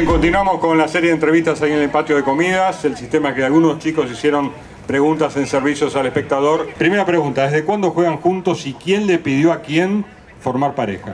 continuamos con la serie de entrevistas ahí en el patio de comidas, el sistema que algunos chicos hicieron preguntas en servicios al espectador. Primera pregunta, ¿desde cuándo juegan juntos y quién le pidió a quién formar pareja?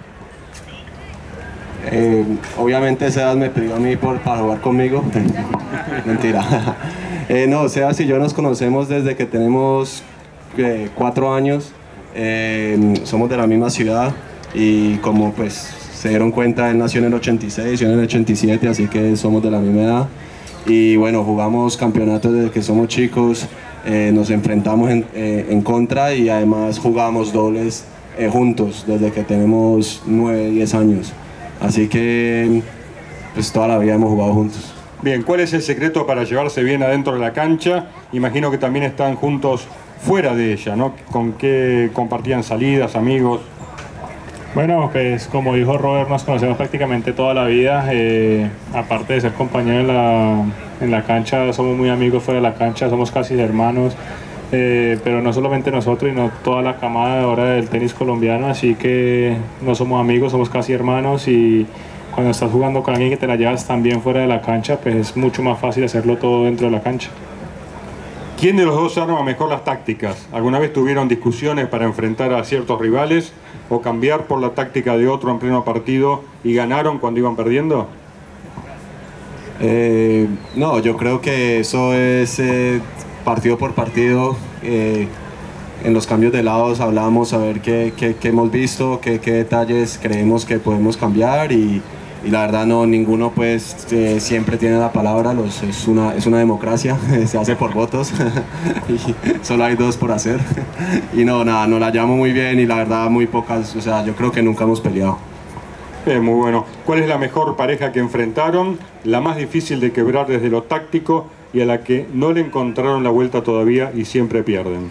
Obviamente Sebas me pidió a mí para jugar conmigo. Mentira. No, Sebas y yo nos conocemos desde que tenemos 4 años. Somos de la misma ciudad y como pues se dieron cuenta, él nació en el 86, yo en el 87, así que somos de la misma edad. Y bueno, jugamos campeonatos desde que somos chicos, nos enfrentamos en contra y además jugamos dobles juntos desde que tenemos 9, 10 años. Así que pues toda la vida hemos jugado juntos. Bien, ¿cuál es el secreto para llevarse bien adentro de la cancha? Imagino que también están juntos fuera de ella, ¿no? ¿Con qué compartían salidas, amigos? Bueno, pues como dijo Robert, nos conocemos prácticamente toda la vida. Aparte de ser compañeros en la cancha, somos muy amigos fuera de la cancha, somos casi hermanos. Pero no solamente nosotros, sino toda la camada ahora del tenis colombiano, así que no somos amigos, somos casi hermanos, y cuando estás jugando con alguien que te la llevas tan bien fuera de la cancha, pues es mucho más fácil hacerlo todo dentro de la cancha. ¿Quién de los dos arma mejor las tácticas? ¿Alguna vez tuvieron discusiones para enfrentar a ciertos rivales o cambiar por la táctica de otro en pleno partido y ganaron cuando iban perdiendo? No, yo creo que eso es partido por partido. En los cambios de lados hablamos a ver qué hemos visto, qué detalles creemos que podemos cambiar, y la verdad no, ninguno pues siempre tiene la palabra. Es una democracia, se hace por votos y solo hay 2 por hacer. Y no, nada, nos la llevamos muy bien y la verdad muy pocas, o sea, yo creo que nunca hemos peleado. Muy bueno. ¿Cuál es la mejor pareja que enfrentaron, la más difícil de quebrar desde lo táctico y a la que no le encontraron la vuelta todavía y siempre pierden?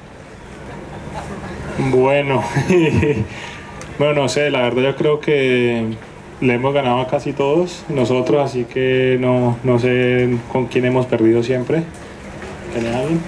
Bueno, bueno, no sé, la verdad yo creo que le hemos ganado a casi todos nosotros, así que no sé con quién hemos perdido siempre. ¿Tenés alguien?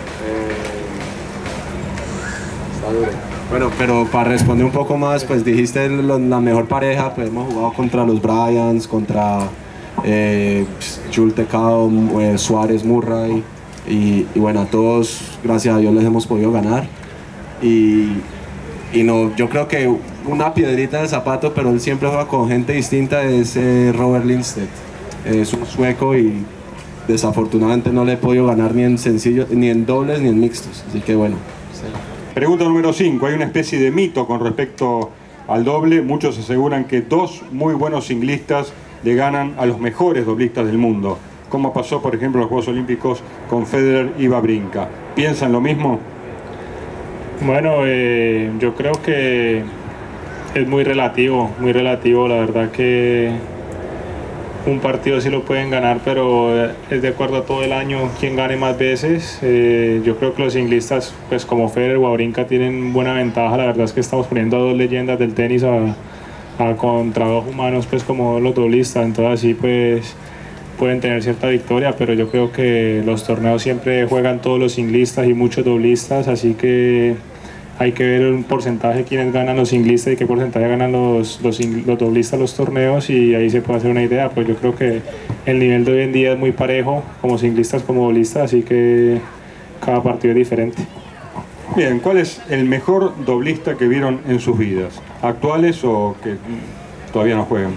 Está duro. Bueno, pero para responder un poco más, pues dijiste la mejor pareja, pues hemos jugado contra los Bryans, contra Jules Tecao, Suárez, Murray, y bueno, a todos gracias a Dios les hemos podido ganar. Y no, yo creo que una piedrita en el zapato, pero él siempre juega con gente distinta, es Robert Lindstedt. Es un sueco y desafortunadamente no le he podido ganar ni en sencillo, ni en dobles ni en mixtos, así que bueno. Sí. Pregunta número 5. Hay una especie de mito con respecto al doble. Muchos aseguran que 2 muy buenos singlistas le ganan a los mejores doblistas del mundo, como pasó por ejemplo en los Juegos Olímpicos con Federer y Wawrinka. ¿Piensan lo mismo? Bueno, yo creo que es muy relativo, la verdad que un partido sí lo pueden ganar, pero es de acuerdo a todo el año quién gane más veces. Yo creo que los singlistas, pues como Federer o Wawrinka, tienen buena ventaja. La verdad es que estamos poniendo a 2 leyendas del tenis contra 2 humanos, pues como los doblistas, entonces así pues pueden tener cierta victoria, pero yo creo que los torneos siempre juegan todos los singlistas y muchos doblistas, así que hay que ver un porcentaje quiénes ganan los singlistas y qué porcentaje ganan los doblistas los torneos, y ahí se puede hacer una idea. Pues yo creo que el nivel de hoy en día es muy parejo, como singlistas como doblistas, así que cada partido es diferente. Bien, ¿cuál es el mejor doblista que vieron en sus vidas? ¿Actuales o que todavía no juegan?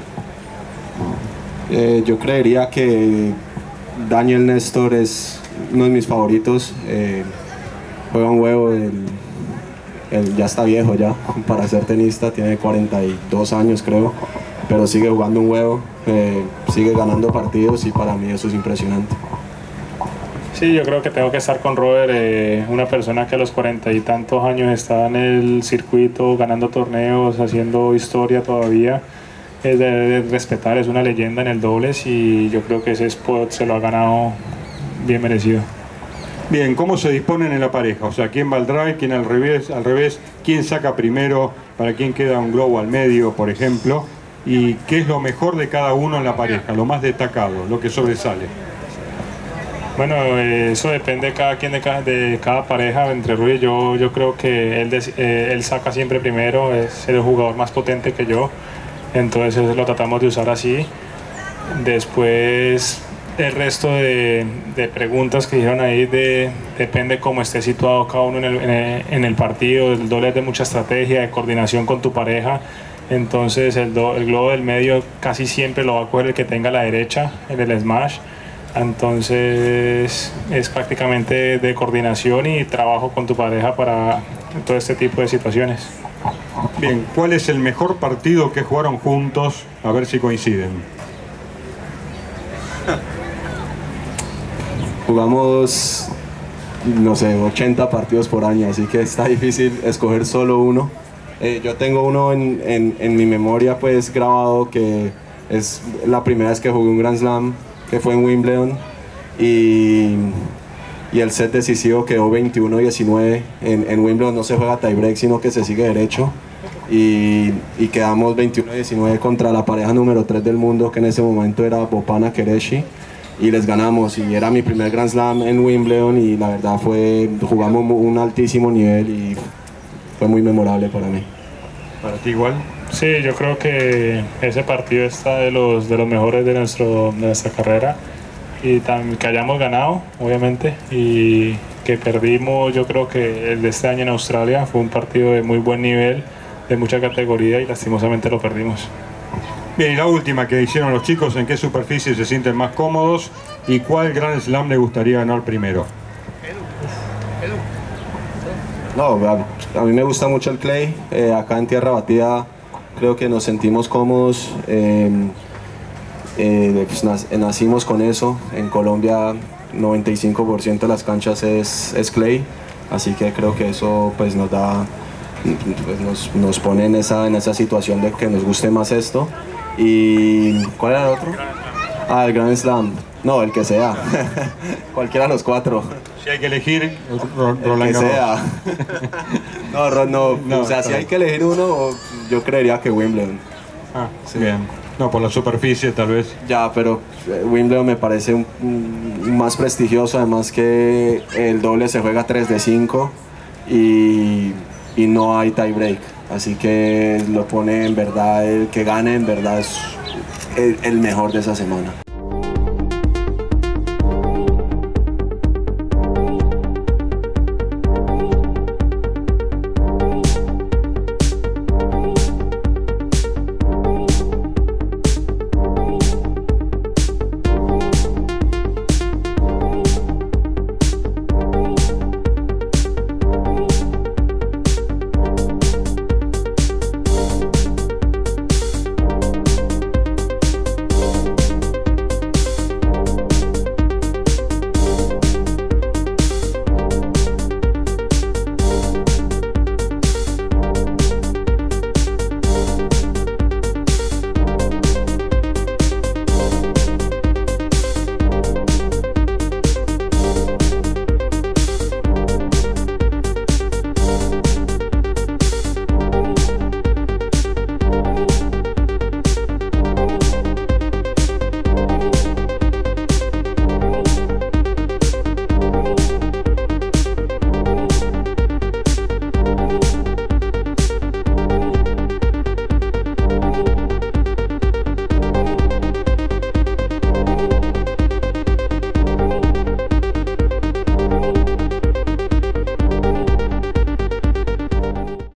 Yo creería que Daniel Néstor es uno de mis favoritos. Juega un huevo, él ya está viejo ya para ser tenista, tiene 42 años creo, pero sigue jugando un huevo, sigue ganando partidos, y para mí eso es impresionante. Sí, yo creo que tengo que estar con Robert, una persona que a los 40 y tantos años está en el circuito, ganando torneos, haciendo historia todavía. Es de respetar, es una leyenda en el dobles, y yo creo que ese spot se lo ha ganado bien merecido. Bien, ¿cómo se disponen en la pareja? O sea, ¿quién va al drive, quién al revés, quién saca primero, para quién queda un globo al medio, por ejemplo? ¿Y qué es lo mejor de cada uno en la pareja, lo más destacado, lo que sobresale? Bueno, eso depende de cada quien, de cada pareja. Entre Rui y yo creo que él saca siempre primero, es el jugador más potente que yo, entonces lo tratamos de usar así. Después el resto de preguntas que dijeron ahí depende cómo esté situado cada uno en el partido. El doble es de mucha estrategia, de coordinación con tu pareja. Entonces el globo del medio casi siempre lo va a coger el que tenga a la derecha en el smash. Entonces es prácticamente de coordinación y trabajo con tu pareja para todo este tipo de situaciones. Bien, ¿cuál es el mejor partido que jugaron juntos? A ver si coinciden. Jugamos, no sé, 80 partidos por año, así que está difícil escoger solo uno. Yo tengo uno en mi memoria pues grabado, que es la primera vez que jugué un Grand Slam, que fue en Wimbledon, y el set decisivo quedó 21-19. En Wimbledon no se juega tiebreak, sino que se sigue derecho, y quedamos 21-19 contra la pareja número 3 del mundo, que en ese momento era Bopana Quereshi, y les ganamos, y era mi primer Grand Slam en Wimbledon, y la verdad jugamos un altísimo nivel y fue muy memorable para mí. ¿Para ti igual? Sí, yo creo que ese partido está de los mejores de nuestra carrera, y también que hayamos ganado, obviamente, y que perdimos. Yo creo que el de este año en Australia fue un partido de muy buen nivel, de mucha categoría, y lastimosamente lo perdimos. Bien, y la última que hicieron los chicos, ¿en qué superficie se sienten más cómodos y cuál Grand Slam le gustaría ganar primero? No, a mí me gusta mucho el clay. Acá en tierra batida creo que nos sentimos cómodos. Pues nacimos con eso. En Colombia 95% de las canchas es clay, así que creo que eso pues nos da, pues nos pone en esa situación de que nos guste más esto. ¿Y cuál era el otro? El Grand Slam. No, el que sea. Cualquiera de los cuatro. Si hay que elegir, El que sea. No, o sea, si hay que elegir uno, yo creería que Wimbledon. Sí. Bien. No, por la superficie tal vez. Ya, pero Wimbledon me parece más prestigioso, además que el doble se juega 3 de 5 y no hay tie break. Así que lo pone en verdad, el que gane en verdad es el mejor de esa semana.